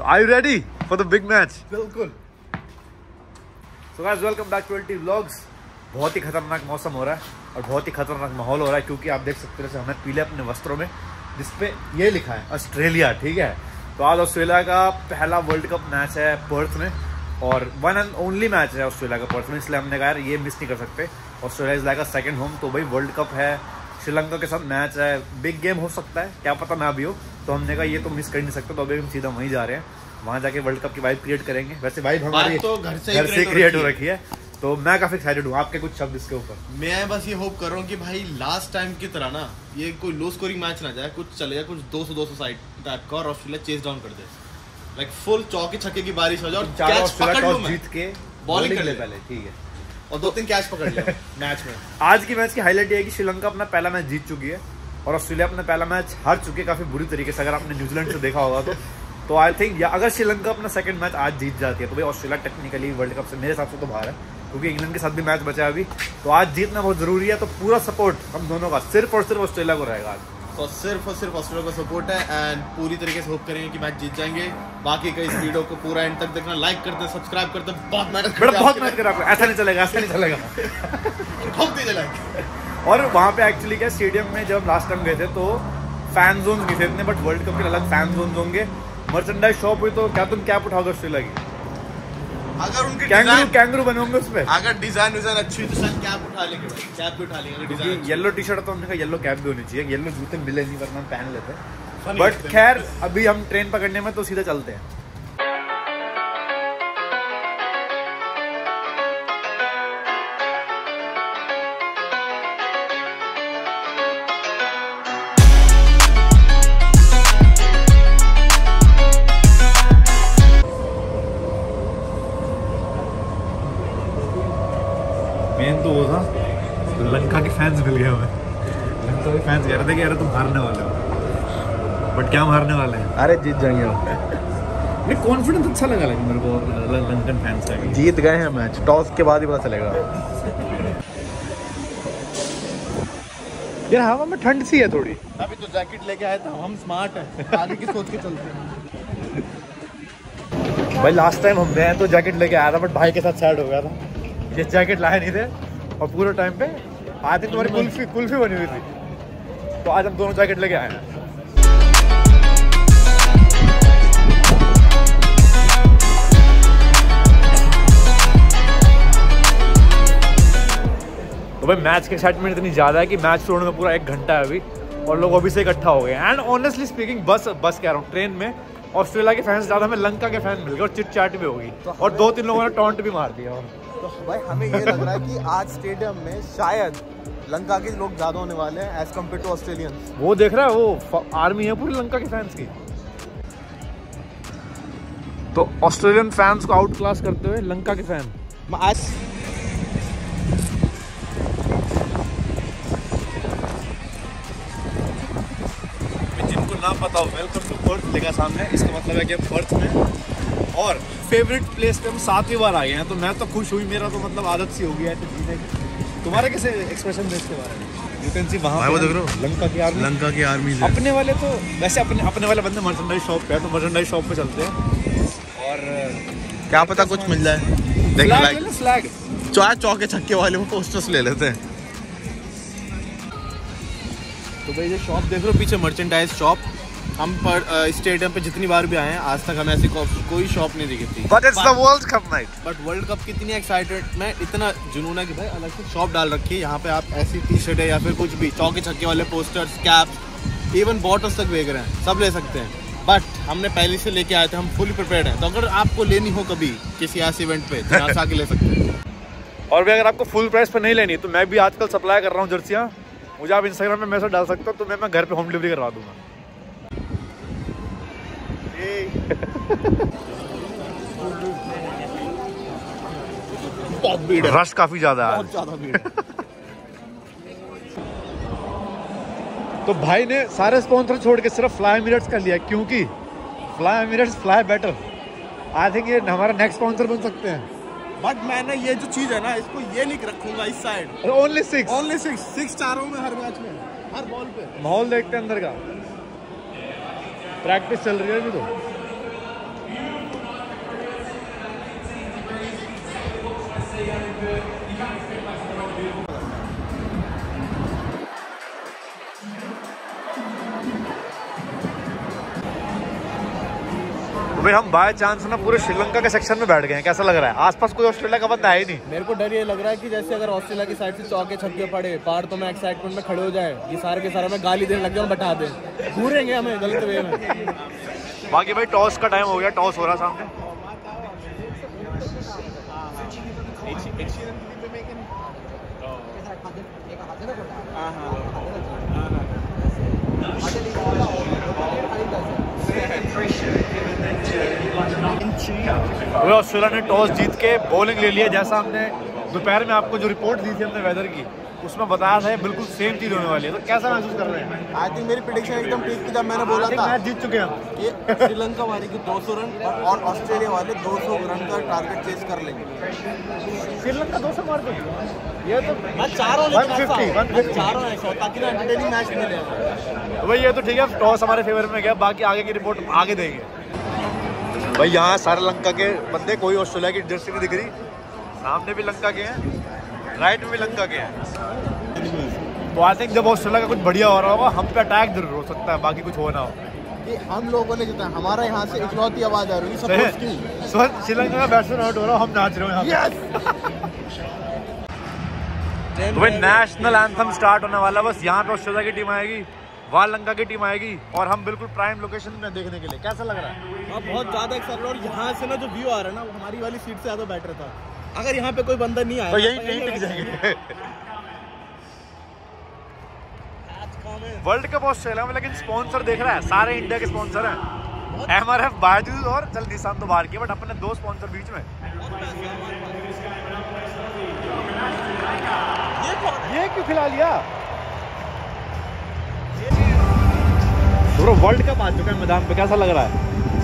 Are you ready for the big match? बिल्कुल। So guys, welcome back to LT Vlogs। बहुत ही खतरनाक मौसम हो रहा है और बहुत ही खतरनाक माहौल हो रहा है, क्योंकि आप देख सकते हैं हमें पीले अपने वस्त्रों में, जिसपे ये लिखा है ऑस्ट्रेलिया। ठीक है, तो आज ऑस्ट्रेलिया का पहला वर्ल्ड कप मैच है पर्थ में, और वन एंड ओनली मैच है ऑस्ट्रेलिया का पर्थ में, इसलिए हमने कहा यार ये मिस नहीं कर सकते। Australia is like a second home. तो भाई वर्ल्ड कप है, श्रीलंका के साथ मैच है, बिग गेम हो सकता है, क्या पता मैं भी हो। तो हमने कहा ये तो मिस कर नहीं सकते, तो अभी हम सीधा वहीं जा रहे हैं, वहाँ जाके वर्ल्ड कप की वाइब क्रिएट करेंगे। वैसे वाइब हमारी तो घर से क्रिएट हो रखी है, तो मैं काफी एक्साइटेड हूँ। आपके कुछ शब्द इसके ऊपर? मैं बस ये होप कर रहा हूँ कि भाई लास्ट टाइम की तरह ना ये कोई लो स्कोरिंग मैच ना जाए, कुछ चले जाए, कुछ 200 साइड टाइप का, और ऑस्ट्रेलिया चेस डाउन कर दे, लाइक फुल चौके छक्के की बारिश हो जाए और कैच पकड़ लो, जीत के बॉलिंग कर ले पहले। ठीक है, और 2-3 कैच पकड़ ले मैच में। आज की मैच की हाईलाइट ये है कि श्रीलंका अपना पहला मैच जीत चुकी है और ऑस्ट्रेलिया अपना पहला मैच हार चुकी है काफी बुरी तरीके से। अगर आपने न्यूजीलैंड से देखा होगा तो आई थिंक, या अगर श्रीलंका अपना सेकंड मैच आज जीत जाती है तो भाई ऑस्ट्रेलिया टेक्निकली वर्ल्ड कप से मेरे हिसाब से तो बाहर है, क्योंकि इंग्लैंड के साथ भी मैच बचा है अभी। तो आज जीतना बहुत जरूरी है, तो पूरा सपोर्ट हम दोनों का सिर्फ और सिर्फ ऑस्ट्रेलिया को रहेगा आज। तो सिर्फ और सिर्फ ऑस्ट्रेलिया का सपोर्ट है एंड पूरी तरीके से होप करेंगे कि मैच जीत जाएंगे। बाकी का इस वीडियो को पूरा एंड तक देखना, लाइक करते, सब्सक्राइब करते, बहुत मेहनत कर आपको, ऐसा नहीं चलेगा, ऐसा नहीं चलेगा। ठोक दीजिए लाइक। और वहाँ पे एक्चुअली क्या, स्टेडियम में जब लास्ट टाइम गए थे तो फैन जोन नहीं थे इतने, बट वर्ल्ड कप के अलग फैन जोन होंगे। मर्चेंडाइज शॉप हुई, तो क्या तुम कैप उठाओगे ऑस्ट्रेलिया की? अगर उनके कैंगरू बने होंगे उसपे, अगर डिजाइन अच्छी तो शायद कैप उठा लेंगे, कैप भी उठा लेंगे। डिजाइन येलो टी शर्ट तो हमने कहा येलो कैप भी होनी चाहिए, येलो जूते मिले नहीं वरना हम पहन लेते। बट खैर अभी हम ट्रेन पकड़ने में तो सीधा चलते हैं। मेन तो वो था, लंका के फैंस मिल गए हमें। लंका के फैंस कह रहे थे कि यार तुम हारने वाले हो, बट क्या हम हारने वाले हैं? अरे जीत जाएंगे नहीं, कॉन्फिडेंस अच्छा लगा मेरे को लंकन फैंस का। जीत गए हैं मैच, टॉस के बाद ही पता चलेगा। यार हवा में ठंड सी है थोड़ी। अभी तो जैकेट लेके आए थे, हम स्मार्ट हैं, आगे की सोच के चलते हैं। भाई लास्ट टाइम हम गए तो जैकेट लेके आया था, बट भाई के साथ सैड हो गया था, ये जैकेट लाए नहीं थे, और पूरे टाइम पे आज तुम्हारी कुल्फी बनी हुई थी, तो आज हम दोनों जैकेट लेके आए हैं। तो भाई मैच की एक्साइटमेंट इतनी ज़्यादा है कि मैच शुरू होने में पूरा 1 घंटा है अभी, और लोग अभी से इकट्ठा हो गए। एंड ऑनेस्टली स्पीकिंग बस कह रहा हूँ, ट्रेन में ऑस्ट्रेलिया के फैंस ज़्यादा, हमें लंका के फैन मिल गए और चिट चाट भी होगी, और 2-3 लोगों ने टॉन्ट भी मार दिया। तो भाई हमें ये लग रहा है कि आज स्टेडियम में शायद लंका के लोग ज्यादा होने वाले हैं एज कम्पेयर टू ऑस्ट्रेलियंस। वो देख रहा है, वो आर्मी है पूरी लंका के फैंस की। तो ऑस्ट्रेलियन फैंस को आउट क्लास करते हुए लंका के फैन आज जिनको ना पता हो, वेलकम टू पर्थ लिखा सामने, इसका मतलब है कि हम पर्थ में और फेवरेट प्लेस पे हम 7वीं बार आ गए हैं। तो मैं तो खुश हुई, मेरा तो मतलब आदत सी हो गई है ऐसे जीने की। तुम्हारे कैसे एक्सप्रेशन है इसके बारे में? यू कैन सी वहाँ देख रहे हो लंका की आर्मी अपने वाले, तो वैसे अपने वाले बंदे मर्चेंडाइज शॉप पे है, तो मर्चेंडाइज शॉप पे चलते हैं और क्या पता कुछ मिल जाए। देख फ्लैग चौके छक्के वाले वो पोस्टर्स ले लेते हैं। तो भाई ये शॉप देख रहे हो पीछे, मर्चेंडाइज शॉप। हम पर स्टेडियम पे जितनी बार भी आए हैं आज तक हमें ऐसी कोई शॉप नहीं दिखी थी। But it's the world cup night. But world cup की इतनी एक्साइटेड मैं, इतना जुनून है कि भाई अलग से शॉप डाल रखी है यहाँ पे। आप ऐसी टी शर्ट है या फिर कुछ भी चौके छक्के वाले पोस्टर्स, कैप, इवन बॉटल्स तक बेच रहे हैं, सब ले सकते हैं। बट हमने पहले से लेके आए थे, हम फुली प्रिपेयर्ड हैं। तो अगर आपको लेनी हो कभी किसी ऐसे इवेंट पे, तो यहाँ से आके ले सकते हैं। और भी अगर आपको फुल प्राइस पर नहीं लेनी, तो मैं भी आजकल सप्लाई कर रहा हूँ जर्सियाँ, मुझे आप इंस्टाग्राम में मैसेज डाल सकते हो, तो मैं घर पे होम डिलीवरी करवा दूंगा। बहुत भीड़ है, रश काफी ज्यादा है, बहुत ज्यादा भीड़ है। तो भाई ने सारे स्पॉन्सर छोड़ के सिर्फ फ्लाई एमिरेट्स कर लिया, क्योंकि fly Emirates fly better. I think ये हमारा नेक्स्ट स्पॉन्सर बन सकते हैं। बट मैंने ये जो चीज है ना, इसको ये नहीं रखूंगा इस साइड। ओनली 6 चारों में हर मैच में, हर बॉल पे। माहौल देखते हैं अंदर का, प्रैक्टिस चल रही है अभी तो। भाई हम बाय चांस ना पूरे श्रीलंका के सेक्शन में बैठ गए हैं, कैसा लग रहा है? आसपास कोई ऑस्ट्रेलिया का बंदा है ही नहीं। मेरे को डर ये लग रहा है कि जैसे अगर ऑस्ट्रेलिया की साइड से चौके छक्के पड़े पार तो मैं एक्साइटमेंट में खड़े हो जाए, ये सारे के सारे में गाली देने लग जाऊँ, बैठा दे, घूरेंगे हमें गलत वे में। बाकी भाई टॉस का टाइम हो गया, टॉस हो रहा सामने। ऑस्ट्रेलिया ने टॉस जीत के बॉलिंग ले लिया। जैसा हमने दोपहर में आपको जो रिपोर्ट दी थी हमने वेदर की, उसमें बताया था बिल्कुल सेम चीज होने वाली है। तो कैसा महसूस कर रहे हैं? आई थिंक मेरी प्रेडिक्शन एकदम ठीक थी जब मैंने बोला था मैच जीत चुके हैं कि श्रीलंका मारेगी 200 रन और ऑस्ट्रेलिया वाले 200 रन का टारगेट चेस कर लेंगे। श्रीलंका 200 मार देगी, ये तो चारों 150 चारों ताकि ना एंटरटेनिंग मैच मिले। भाई ये तो ठीक है, टॉस हमारे फेवर में गया, बाकी आगे की रिपोर्ट आगे देंगे। भाई यहाँ सारे लंका के बंदे, कोई ऑस्ट्रेलिया की जर्सी नहीं दिख रही। सामने भी लंका के हैं, राइट में भी लंका के हैं। तो आई थिंक जब ऑस्ट्रेलिया का कुछ बढ़िया हो रहा होगा, हम पे अटैक जरूर हो सकता है, बाकी कुछ हो ना हो। कि हम लोगों ने जितना हमारा यहाँ से इकलौती आवाज आ रही है श्रीलंका का बैट्समैन आउट हो रहा, हम नाच रहे हैं यहाँ। तो भाई नेशनल एंथम स्टार्ट होने वाला, बस यहाँ पे ऑस्ट्रेलिया की टीम आएगी, वहाँ लंका की टीम आएगी और हम बिल्कुल प्राइम लोकेशन में देखने के लिए। कैसा लग रहा है? बहुत ज्यादा एक्साइटेड। और यहाँ से ना जो व्यू आ रहा है ना, वो हमारी वाली सीट से ज्यादा बेटर था। अगर यहाँ पे कोई बंदा नहीं आया तो यही टिक जाएंगे। वर्ल्ड कप ऑस्ट्रेलिया में, लेकिन स्पॉन्सर देख रहा है, सारे इंडिया के स्पॉन्सर हैं। MRF बायजूस और चल निशान तो बाहर किया, बट अपने दो स्पॉन्सर बीच में। ये क्यों खिला लिया? वर्ल्ड कप आ चुका है मैदान पे, कैसा लग रहा है?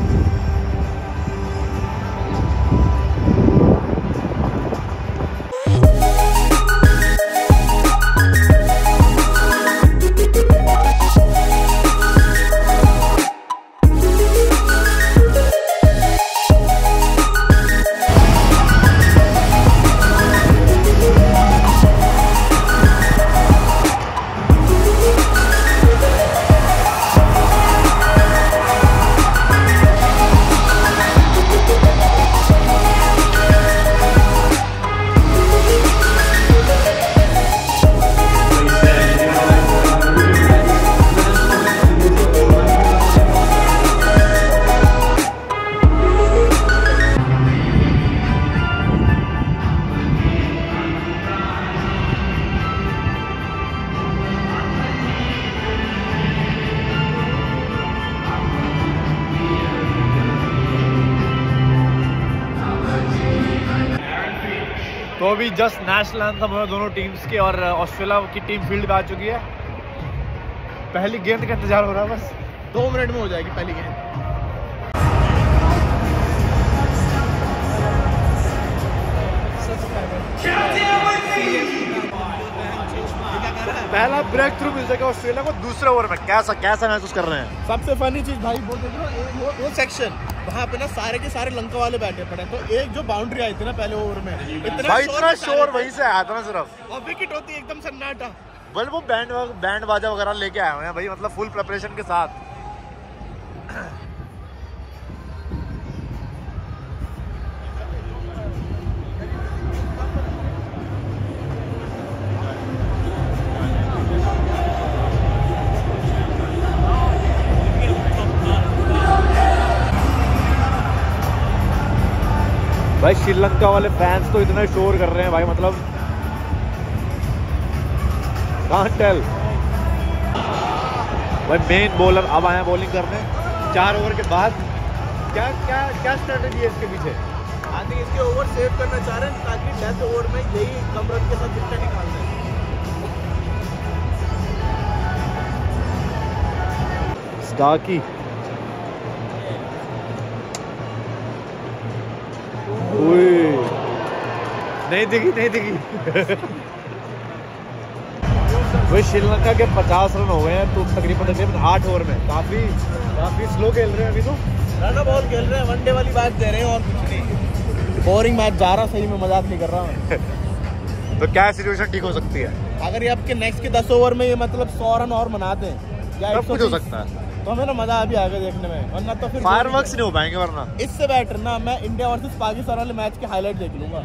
तो अभी जस्ट नेशनल एंथम हुआ दोनों टीम्स के, और ऑस्ट्रेलिया की टीम फील्ड पे आ चुकी है। पहली गेंद का इंतजार हो रहा है, बस 2 मिनट में हो जाएगी पहली गेंद। पहला ब्रेक थ्रू मिल सके ऑस्ट्रेलिया को दूसरे ओवर में। कैसा महसूस कर रहे हैं? सबसे फनी चीज भाई वो देख लो, वो सेक्शन वहाँ पे ना सारे के सारे लंका वाले बैठे पड़े। तो एक जो बाउंड्री आई थी ना पहले ओवर में, इतना शोर वहीं से आया था ना सिर्फ, और विकेट होती एकदम सन्नाटा। बल वो बैंड बाजा वगैरह लेके आए हुए हैं भाई, मतलब फुल प्रिपरेशन के साथ। भाई श्रीलंका वाले फैंस तो इतना शोर कर रहे हैं भाई, मतलब कांट टेल। भाई मेन बॉलर अब आए बॉलिंग करने 4 ओवर के बाद। क्या क्या क्या स्ट्रेटेजी है इसके पीछे? आई थिंक इसके ओवर सेव करना चाह रहे हैं ताकि 10 ओवर में यही कम रन के साथ विकेट निकाल दें। स्टार्की नहीं दिखी। वही श्रीलंका के 50 रन हो गए हैं, तो तकरीबन 8 ओवर में। काफी स्लो खेल रहे हैं अभी तो। रन बॉल खेल रहे हैं, वनडे वाली बात दे रहे हैं और कुछ नहीं। बोरिंग मैच जा रहा, सही में मजाक नहीं कर रहा हूँ। तो क्या सिचुएशन ठीक हो सकती है? अगर ये आपके नेक्स्ट के 10 ओवर में ये मतलब 100 रन और बना दें या सब कुछ हो सकता है। तो हमें ना मजा अभी आएगा देखने में, वरना तो फिर फायरवर्क्स नहीं हो पाएंगे वरना। इससे बेटर ना मैं इंडिया वर्सेस पाकिस्तान वाले मैच के हाईलाइट देख लूंगा।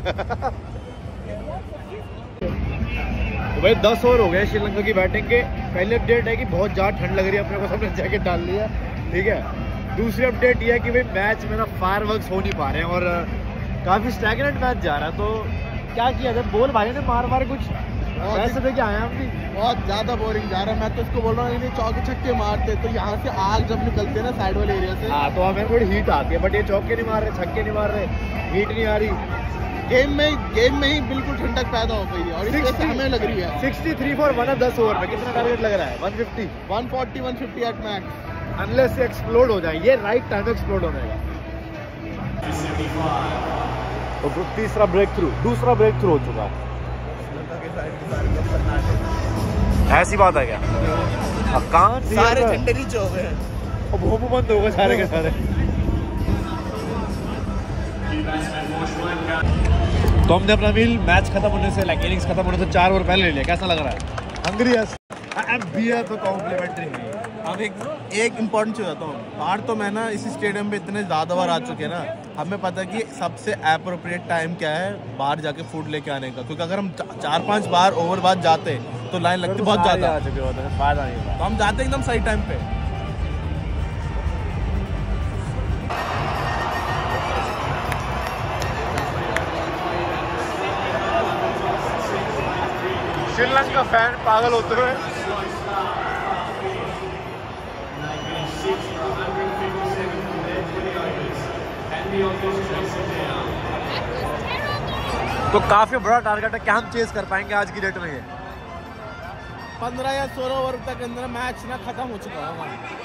तो भाई 10 ओवर हो गए श्रीलंका की बैटिंग के। पहली अपडेट है कि बहुत ज़्यादा ठंड लग रही है, अपने को सबने जैकेट डाल लिया, ठीक है। दूसरी अपडेट ये है कि भाई मैच में ना फायरवर्क्स हो नहीं पा रहे हैं और काफ़ी स्टैगनेंट मैच जा रहा है। तो क्या किया जाए? बॉल भाई ने मार कुछ ऐसे देखे आए हम भी। बहुत ज़्यादा बोरिंग जा रहा है। मैं तो इसको बोल रहा हूँ चौके छक्के मारते तो यहाँ से आग जब निकलते हैं ना साइड वाले एरिया से, हाँ तो हमें थोड़ी हीट आती है, बट ये चौके नहीं मार रहे, छक्के नहीं मार रहे, हीट नहीं आ रही। गेम में ही बिल्कुल ठंडक पैदा हो गई है और इस वजह से हमें लग रही है। 63 फॉर 1 10 ओवर में कितना टारगेट लग रहा है? 150 140 150 एट मैक्स। अनलेस ये एक्सप्लोड हो जाए, ये राइट टाइम एक्सप्लोड होने का। तो तीसरा दूसरा ब्रेक थ्रू हो चुका है। ऐसी बात है क्या? अब कहाँ सारे झंडे नीचे हो गए हैं और भोपू बंद हो गए सारे के सारे। तो हमने अपना मील मैच खत्म होने से लाइक इनिंग्स खत्म होने से 4 ओवर पहले ले लिया। कैसा लग रहा है? हंग्री एंड बियर तो कॉम्प्लीमेंट्री है। अब एक इम्पोर्टेंट चीज़ बताता हूँ। बाहर तो मैं ना इसी स्टेडियम पे इतने ज़्यादा बार आ चुके हैं ना, हमें पता है कि सबसे अप्रोप्रिएट टाइम क्या है बाहर जाके फूड लेके आने का। क्योंकि अगर हम 4-5 बार ओवर बाद जाते तो लाइन लगती बहुत ज़्यादा, फायदा नहीं होता। तो हम जाते एकदम सही टाइम पे। श्रीलंका फैन पागल होते हुए तो काफी बड़ा टारगेट है। क्या हम चेज कर पाएंगे आज की डेट में? ये 15 या 16 ओवर तक अंदर मैच ना खत्म हो चुका होगा।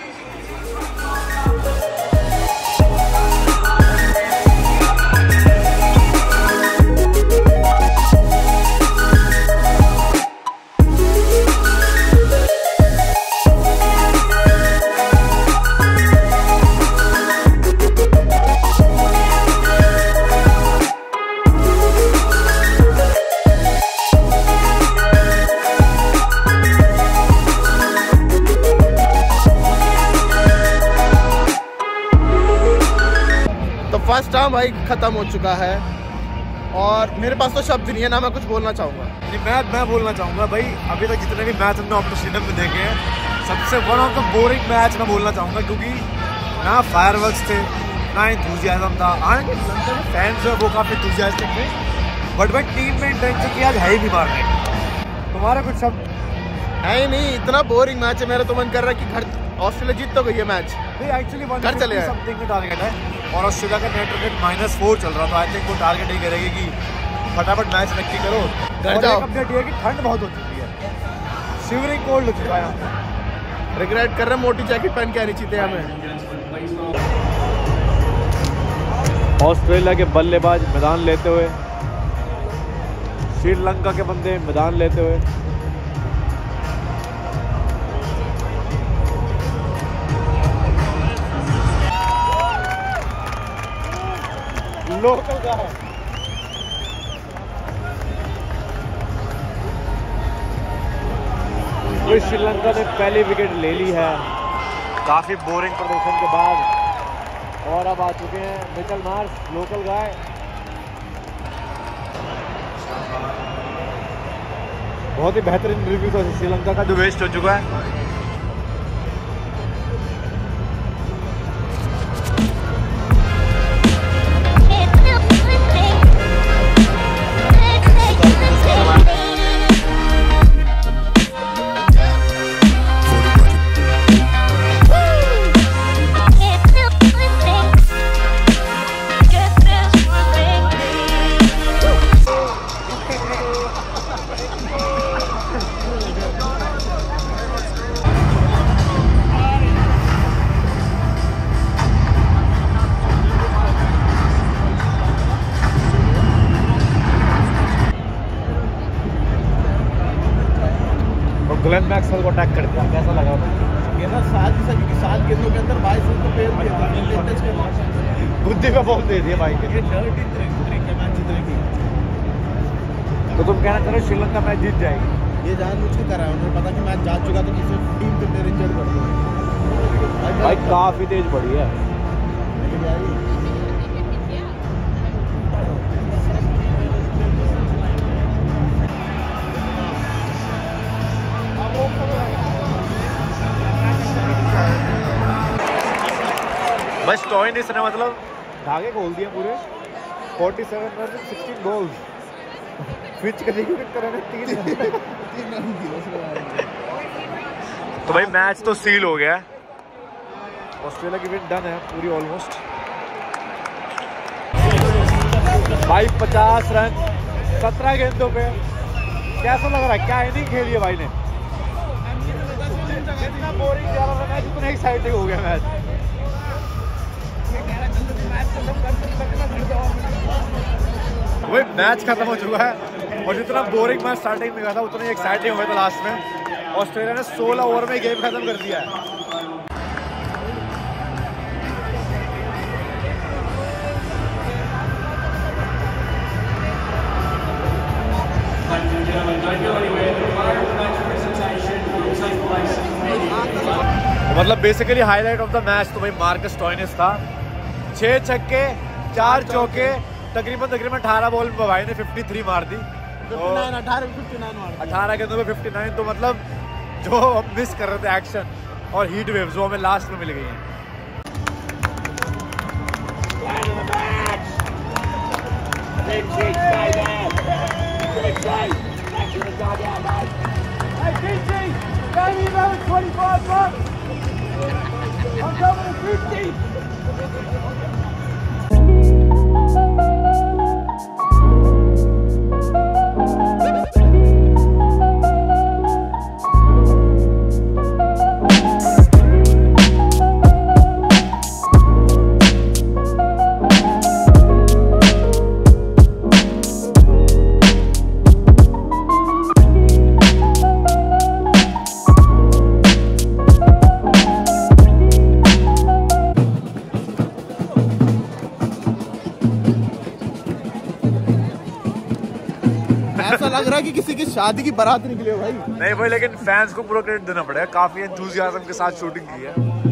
फर्स्ट टर्म भाई खत्म हो चुका है और मेरे पास तो शब्द नहीं है ना मैं कुछ बोलना चाहूँगा। मैं बोलना चाहूँगा भाई, अभी तक जितने भी मैच हमने ऑफ स्टेडियम में देखे हैं सबसे one of the boring match मैं बोलना चाहूँगा, क्योंकि ना फायरवर्क्स थे ना इंथुजियाज्म था। हालांकि लंका के फैंस है वो काफ़ी इंथुजियास्टिक थे, बट भाई टीम में इंटेंशन की आज है ही नहीं मारने। तुम्हारा कुछ शब्द है ही नहीं, इतना बोरिंग मैच है। मेरा तो मन कर रहा है कि घर ऑस्ट्रेलिया जीत तो गई है मैच, एक्चुअली घर चले आए। समथिंग का टारगेट है और ऑस्ट्रेलिया का नेट रन -4 चल रहा था। आई थिंक वो टारगेट ही करेगी कि फटाफट मैच नक्की करो। घर जाओ। अपडेट ये है कि ठंड बहुत हो चुकी है, शिवरिंग कोल्ड हो चुका है। रिग्रेट कर रहे हैं, मोटी जैकेट पहन के आनी चाहिए हमें। ऑस्ट्रेलिया के बल्लेबाज मैदान लेते हुए, श्रीलंका के बंदे मैदान लेते हुए। लोकल का है श्रीलंका ने पहली विकेट ले ली है काफी बोरिंग प्रदर्शन के बाद, और अब आ चुके हैं मिचेल मार्श, लोकल गाय। बहुत ही बेहतरीन रिव्यू था श्रीलंका का जो वेस्ट हो चुका है। ग्लेन मैक्सवेल को अटैक कर दिया, कैसा लगा? ये ना 7 गेंदों के अंदर 22 रन तो पेल दिया, बुद्धि का बहुत दे दिया भाई के। ये डर्टी ट्रिक है मैच जीतने की। तो तुम कहना चाह रहे हो श्रीलंका मैच जीत जाएगी? ये जानबूझ के करा है, उन्हें पता कि मैच जा चुका तो किसी टीम को इंजर्ड कर दो। भाई काफ़ी तेज पड़ी है। बस स्टॉइनिस ने मतलब धागे खोल दिए पूरे। 47 रन 16 बॉल्स। स्विच करने की तरह 3 रन दिए। तो भाई मैच तो सील हो गया। ऑस्ट्रेलिया की विन डन है पूरी ऑलमोस्ट। भाई 50 रन 17 गेंदों पे। कैसा लग रहा है? क्या इनिंग खेली है भाई ने? जितना बोरिंग जा रहा था मैच उतना एक्साइटिंग हो गया मैच। वही मैच खत्म हो चुका है और जितना बोरिंग मैच स्टार्टिंग में गया था उतना ही एक्साइटिंग हो गया था लास्ट में। ऑस्ट्रेलिया ने 16 ओवर में गेम खत्म कर दिया है। मतलब basically highlight of the match तो भाई मार्कस स्टॉइनिस था। 6 छक्के 4 चौके तकरीबन 18 बॉल में भाई ने 53 मार दी। 18 गेंदों में 59। तो मतलब जो हम मिस कर रहे थे एक्शन और हीट वेव्स वो हमें लास्ट में मिल गई हैं। ऐसा लग रहा है कि किसी की शादी की बारात निकली हो भाई। नहीं भाई, लेकिन फैंस को पूरा क्रेडिट देना पड़ेगा। काफी एंथुसियाज्म के साथ शूटिंग की है।